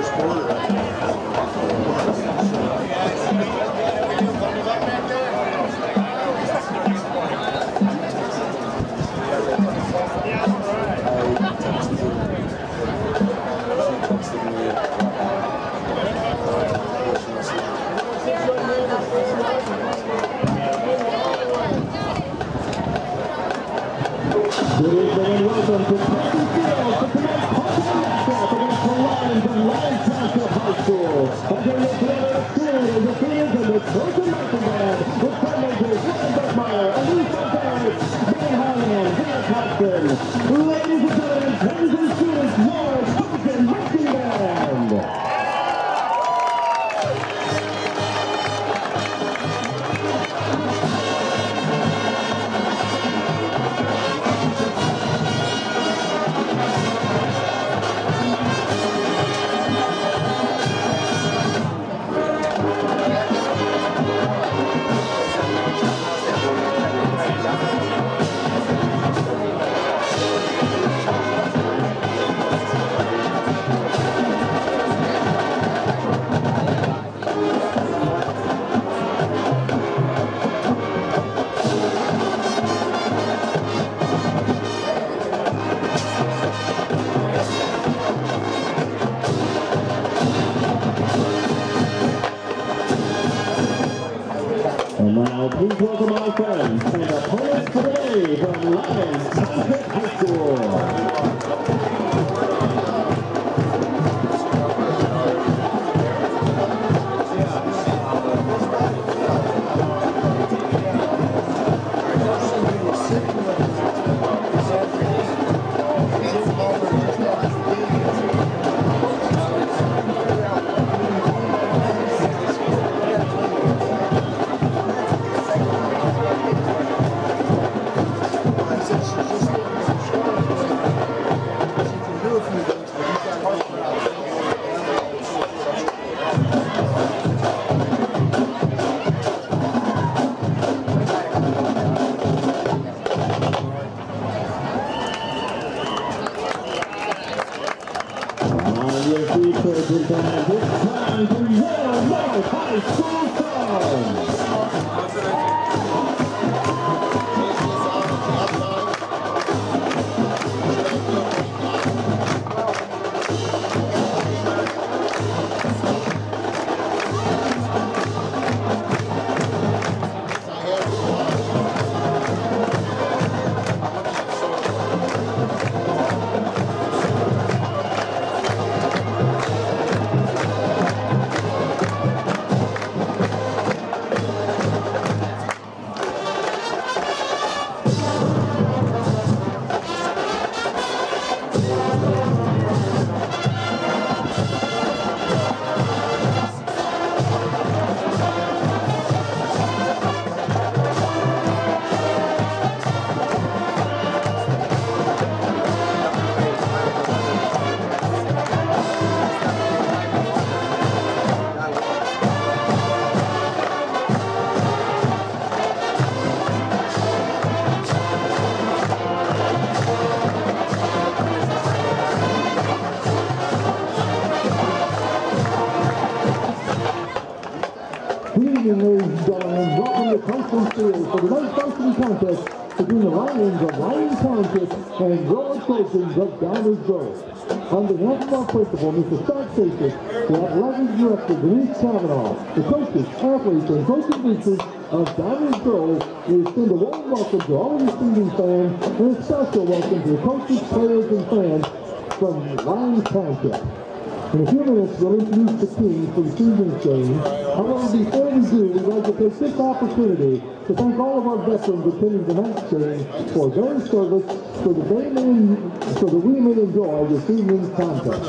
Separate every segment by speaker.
Speaker 1: Please welcome our friends and opponents today from Lions Township High School.
Speaker 2: Ladies and gentlemen, welcome to Conference Field for the most varsity contest between the Lions of Lions Township and Royal Trojans of Downers Grove. On behalf of our principal, Mr. Scott Safety, the athletic director, Denise Kavanaugh, the coaches, athletes, and coaching visitors of Downers Grove, we extend a warm welcome to all of the receiving fans and a special welcome to the coaches, players, and fans from Lions Township. In a few minutes, we'll introduce the team for the season's game. However, before we do, we'd like to take this opportunity to thank all of our veterans attending tonight's game for their service so that we may enjoy this evening's contest.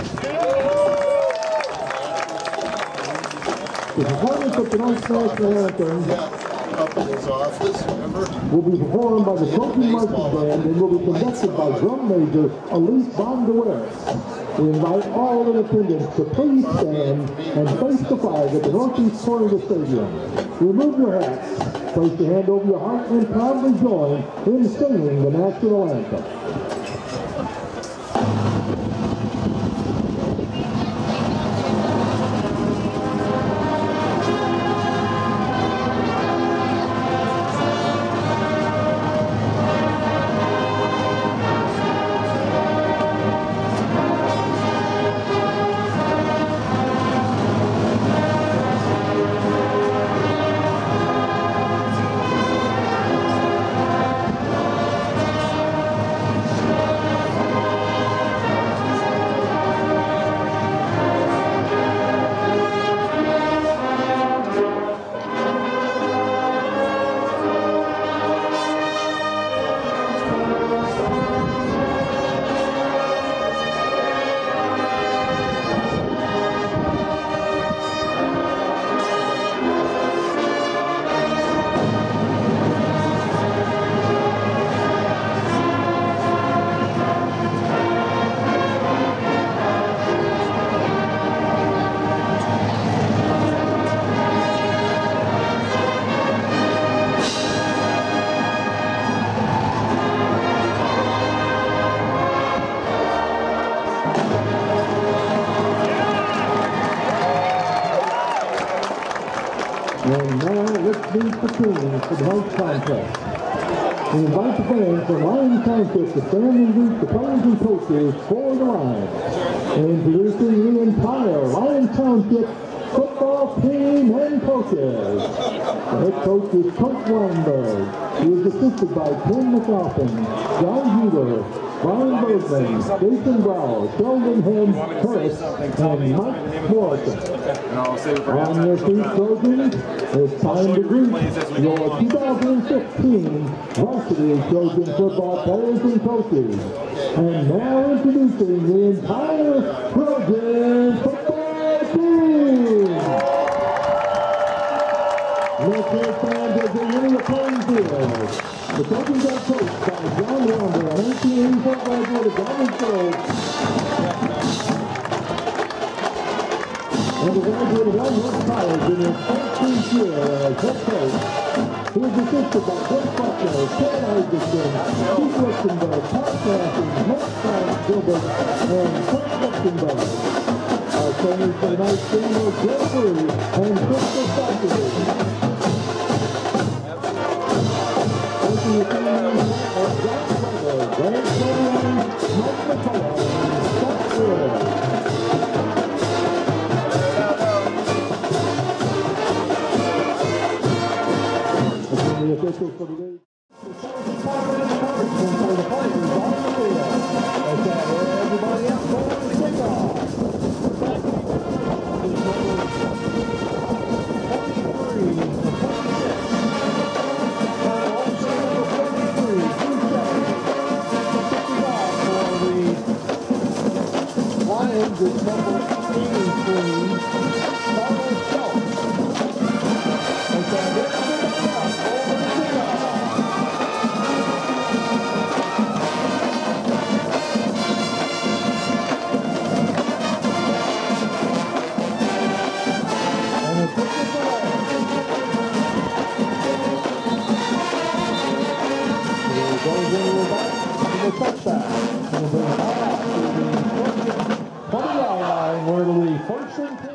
Speaker 2: The performance of tonight's national anthem will be performed by the Trojan marching band and will be conducted by drum major Elise Bondeweris. We invite all in attendance to please stand and face the flag at the northeast corner of the stadium. Remove your hats, place your hand over your heart, and proudly join in singing the national anthem. And now let's meet the teams for the night contest. We invite the fans from Lions Township to stand and greet the players and coaches for the Lions. Introducing the entire Lions Township football team and coaches. The head coach is Coach Weinberg. He is assisted by Tim McLaughlin, John Heater, Brian Bergman, Jason Brow, Sheldon Harris, and Mike Morrison. On your feet, Trojans, it's time to greet your 2015 varsity Trojan football players and coaches. And now introducing the entire Trojan football team. Military fans as they enter the playing field. The Trojans are coached by John Wander, a 1984 graduate of Government School, and a graduate of Elmwood College in his 13th year as head coach. He is assisted by Chris Buckner, Ted Isaacson, Keith Lichtenberg, Pat Cassie, Mark Gilbert, and Frank Lichtenberg. Our trainers for tonight's game are Joe Free and Crystal Factory. Coaching the team are John Weber, Grant Trojan, Mike McCullough, and Scott Wood. The officials for the day. Everybody else going to kick off. Lions is number 18, Carlos Schultz. Where do we first and 10?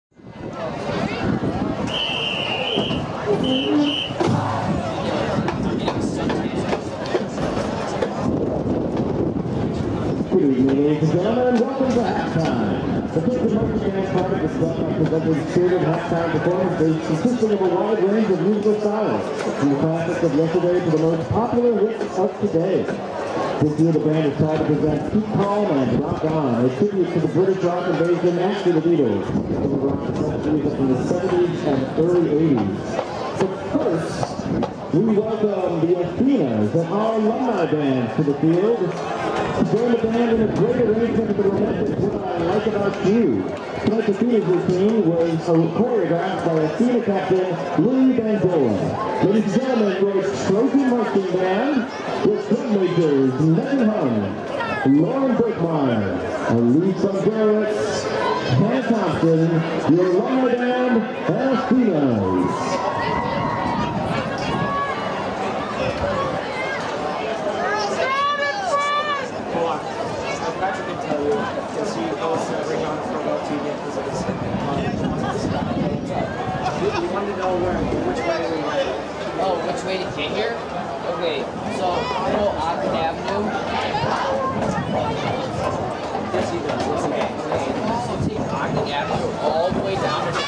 Speaker 2: Good evening, ladies and gentlemen, welcome to halftime. The first and most dance part of the club presented spirited halftime performance consisting of a wide range of musical styles, from the classics of yesterday to the most popular hits of today. This year the band is proud to present Keep Calm and Rock On, a tribute to the British rock invasion after the Beatles, from the rock music from the 70s and early 80s. But first, we welcome the Athenas and our alumni band to the field. Join the band in a great arrangement of the romantic What I Like About You. Tonight's Athena's routine was choreographed by Athena captain Louis Van Dolen. Ladies and gentlemen, your Trojan marching band with drum majors Megan Hung, Lauren Brickmeyer, Elise Garrett, Hannah Thompson, your alumni band, and Athenas.
Speaker 3: Patrick can tell you, because he hosts Ring on for about 2 games. You wanted to know which way we went.
Speaker 4: Oh, which way to get here? Okay, so go Ogden Avenue.
Speaker 3: Yes, he does.
Speaker 4: Okay, so take Ogden Avenue all the way down to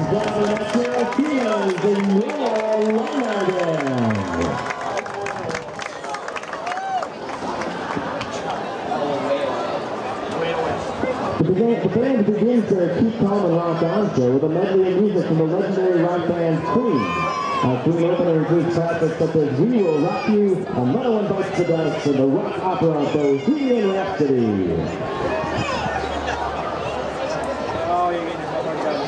Speaker 1: The band begins their Keep Calm and Rock On show with a medley of music from the legendary rock band Queen. Queen opener includes classics such as We Will Rock You, Another One Bites the Dust, and the rock opera Bohemian Rhapsody.
Speaker 3: Oh, you're getting your homework done.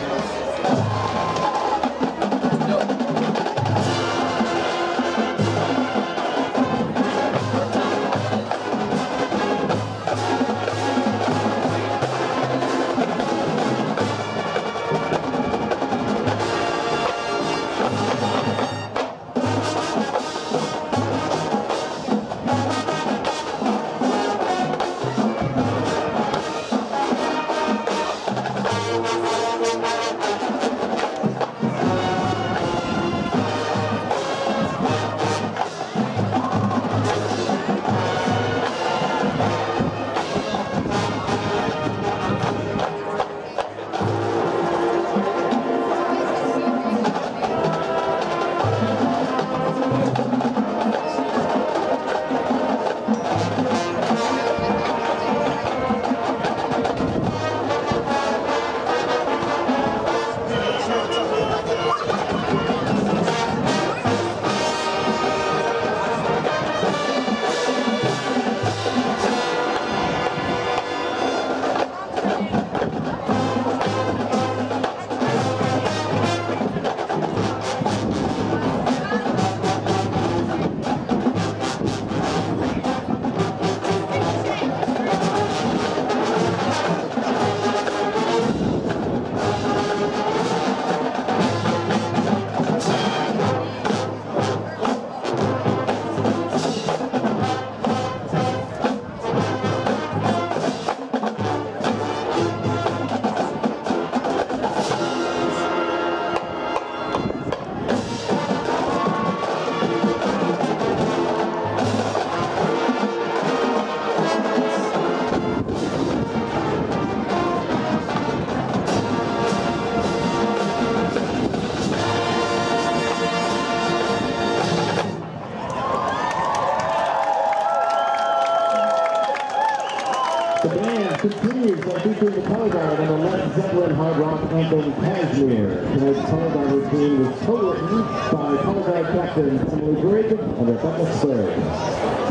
Speaker 1: The band continues by featuring the color guard on the Led Zeppelin hard rock anthem Kashmir. Tonight's color guard routine was co-written by color guard captains Emily Brigg and Rebecca Sir.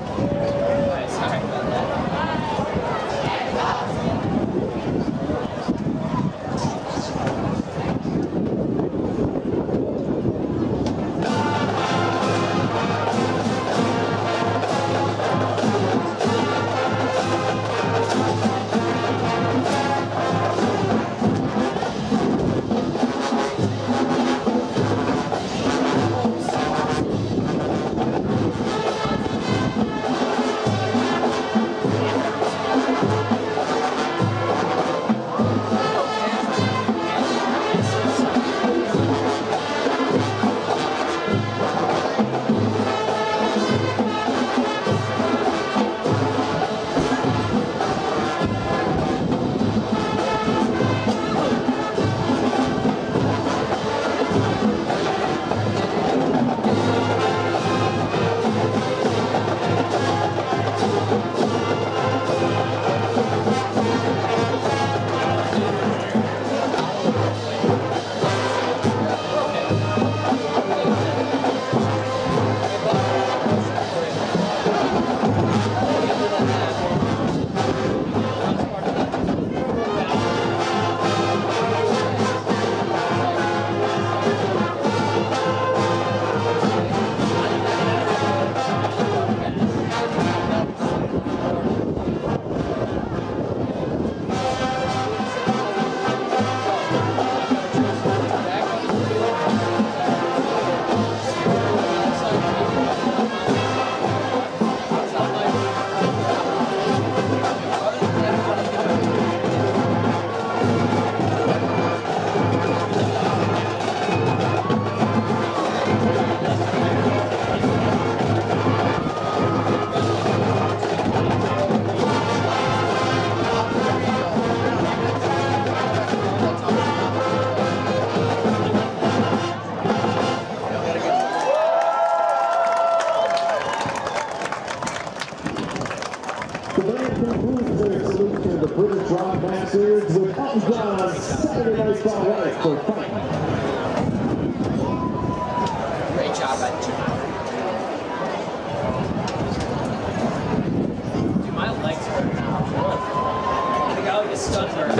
Speaker 1: The band concludes their salute to the British Rock Masters with Elton John's Saturday Night's All Right for fighting.
Speaker 4: Great job, Elton. Dude, my legs hurt now. I got like a sunburn.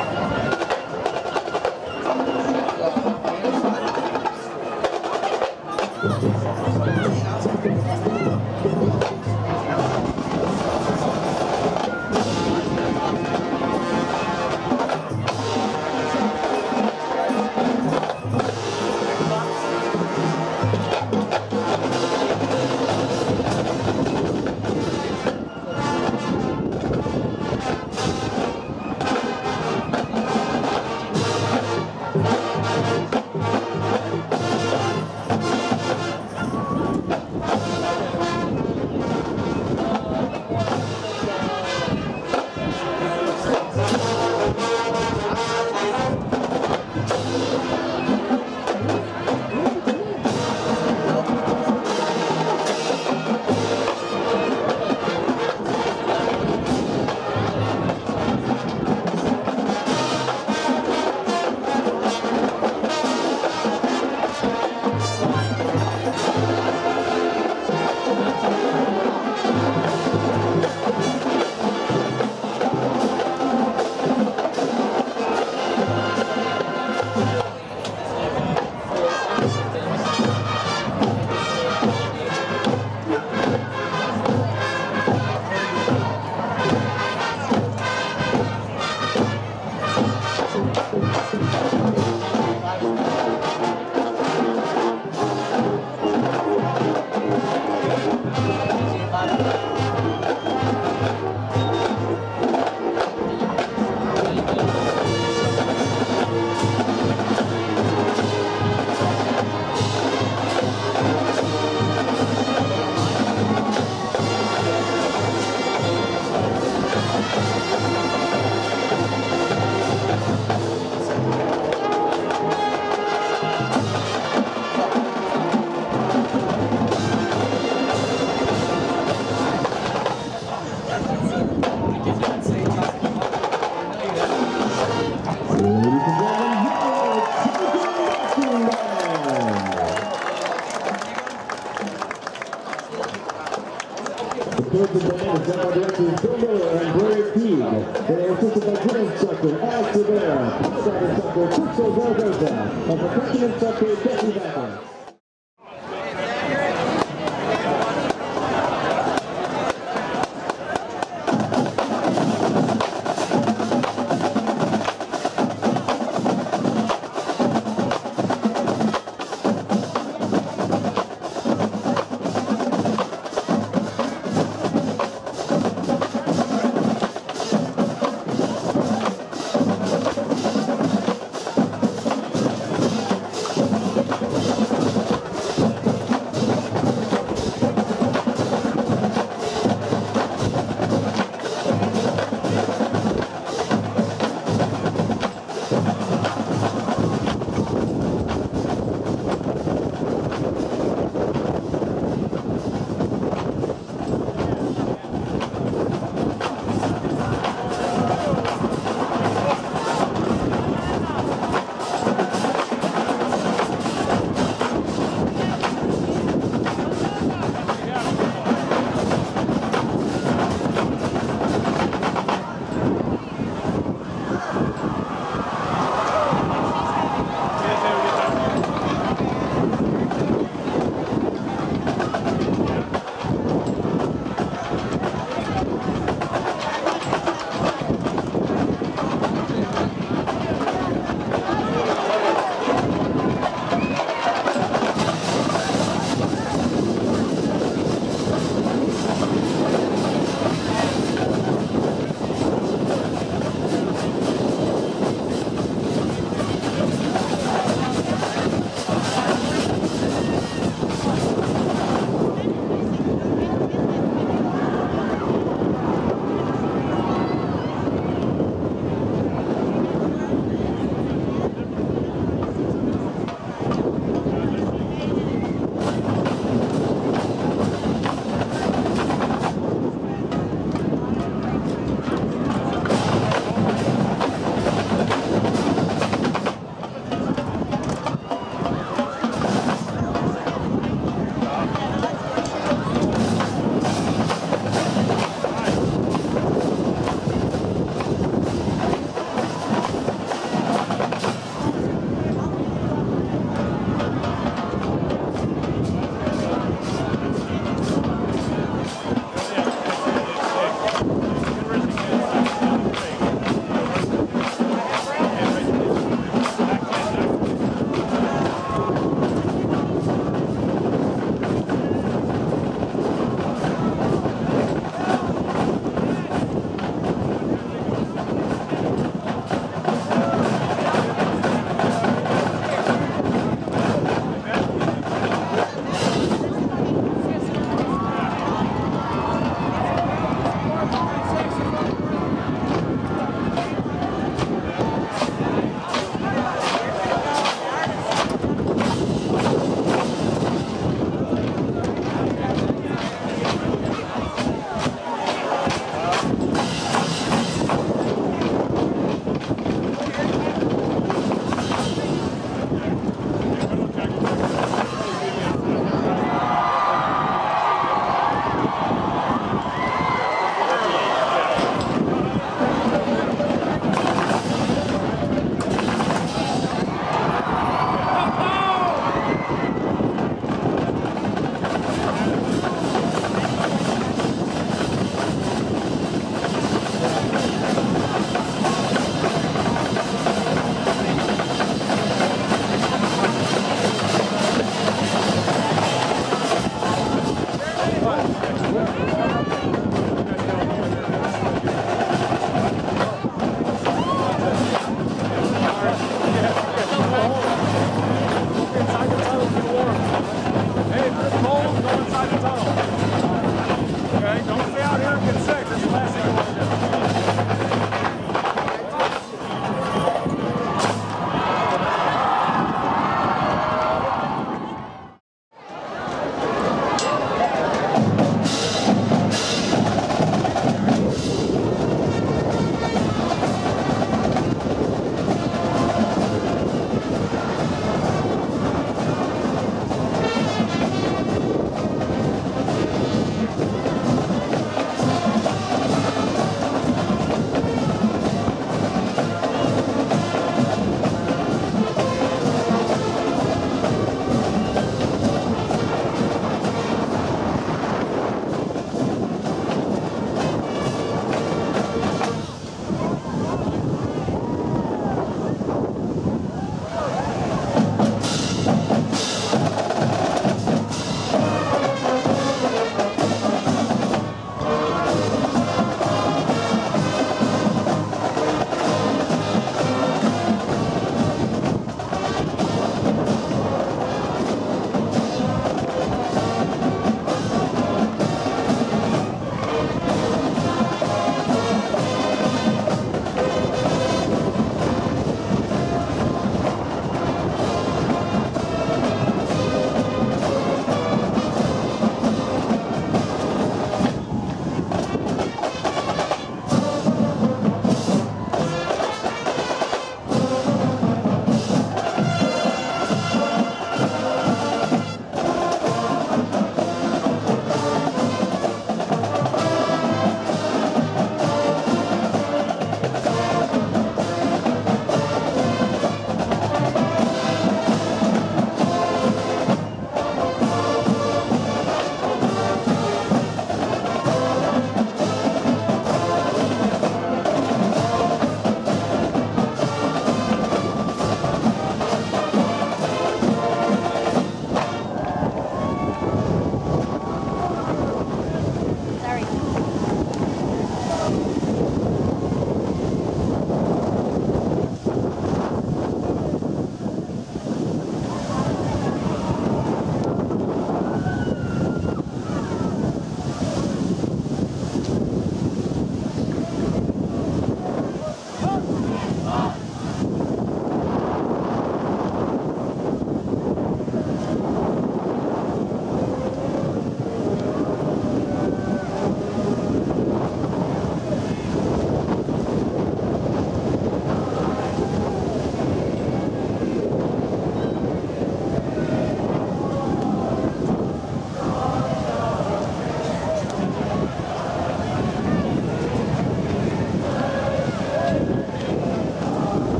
Speaker 1: The band is now directors Bill Miller and Brady Teague. They are assisted by drill instructor Alex Rivera, side instructor Chris Zaragoza, and percussion instructor Jesse Becker.